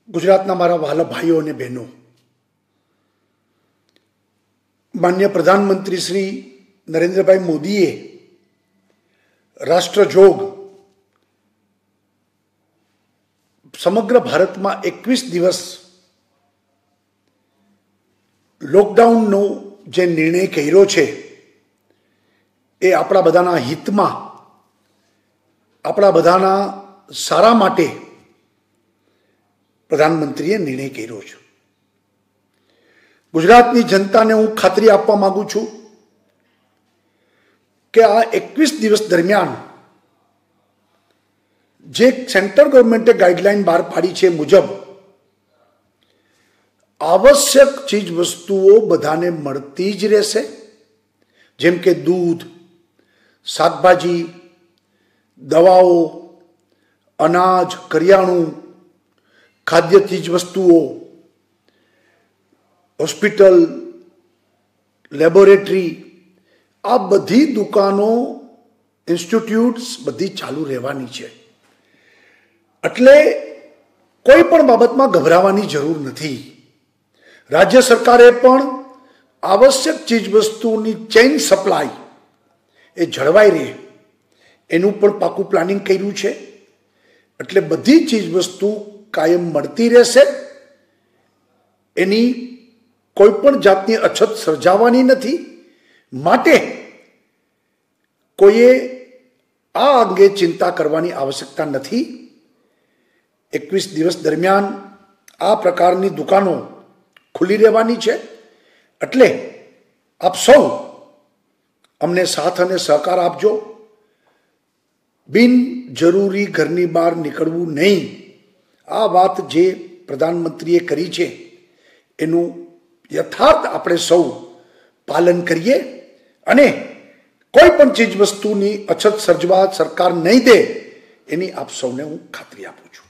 ગુજરાતના મારા વહાલા ભાઈઓ અને બહેનો, માન્ય પ્રધાનમંત્રી શ્રી નરેન્દ્રભાઈ મોદીએ રાષ્ટ્રજોગ સમગ્ર ભારતમાં 21 દિવસ લોકડાઉનનો જે નિર્ણય કર્યો છે એ આપણા બધાના હિતમાં, આપણા બધાના સારા માટે પ્રધાનમંત્રીએ નિર્ણય કર્યો છે. ગુજરાતની જનતાને હું ખાતરી આપવા માંગુ છું કે આ 21 દિવસ દરમિયાન જે સેન્ટ્રલ ગવર્મેન્ટે ગાઈડલાઈન બહાર પાડી છે મુજબ આવશ્યક ચીજ વસ્તુઓ બધાને મળતી જ રહેશે, જેમ કે દૂધ, શાકભાજી, દવાઓ, અનાજ, કરિયાણું, ખાદ્ય ચીજ વસ્તુઓ, હોસ્પિટલ, લેબોરેટરી, આ બધી દુકાનો, ઇન્સ્ટિટ્યૂટ્સ બધી ચાલુ રહેવાની છે. એટલે કોઈ પણ બાબતમાં ગભરાવાની જરૂર નથી. રાજ્ય સરકારે પણ આવશ્યક ચીજવસ્તુની ચેઇન સપ્લાય એ જળવાઈ રહે એનું પણ પાકું પ્લાનિંગ કર્યું છે. એટલે બધી ચીજવસ્તુ કાયમ મળતી રહેશે, એની કોઈ પણ જાતની અછત સર્જાવાની નથી. માટે કોઈએ આ અંગે ચિંતા કરવાની આવશ્યકતા નથી. 21 દિવસ દરમિયાન આ પ્રકારની દુકાનો ખુલ્લી રહેવાની છે. એટલે આપ સૌ અમને સાથ અને સહકાર આપજો. બિનજરૂરી ઘરની બહાર નીકળવું નહીં. આ વાત જે પ્રધાનમંત્રીએ કરી છે એનું યથાર્થ આપણે સૌ પાલન કરીએ અને કોઈ પણ ચીજ વસ્તુની અછત સર્જવા સરકાર નહીં દે એની આપ સૌને હું ખાતરી આપું છું.